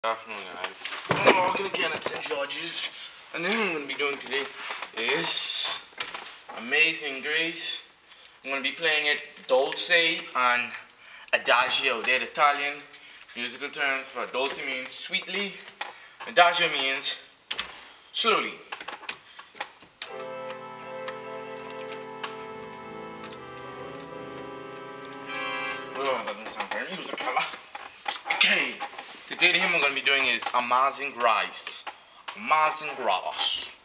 Good afternoon, guys. I'm working again at St Georges, and then I'm going to be doing today is Amazing Grace. I'm going to be playing it Dolce and Adagio. They're the Italian musical terms. For Dolce means sweetly, Adagio means slowly. Oh, that doesn't sound very musical. Okay. Today the hymn we're going to be doing is Amazing Grace. Amazing Grace.